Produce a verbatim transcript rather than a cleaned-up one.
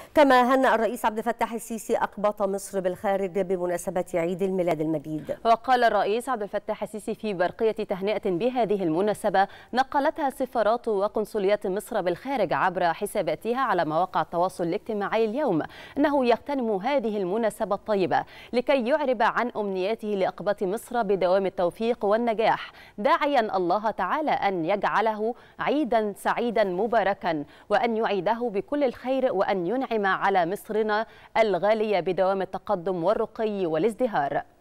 كما هنأ الرئيس عبد الفتاح السيسي أقباط مصر بالخارج بمناسبة عيد الميلاد المجيد. وقال الرئيس عبد الفتاح السيسي في برقية تهنئة بهذه المناسبة نقلتها سفارات وقنصليات مصر بالخارج عبر حساباتها على مواقع التواصل الاجتماعي اليوم أنه يغتنم هذه المناسبة الطيبة لكي يعرب عن أمنياته لأقباط مصر بدوام التوفيق والنجاح، داعيا الله تعالى أن يجعله عيدا سعيدا مباركا وأن يعيده بكل الخير وأن ينعم على مصرنا الغالية بدوام التقدم والرقي والازدهار.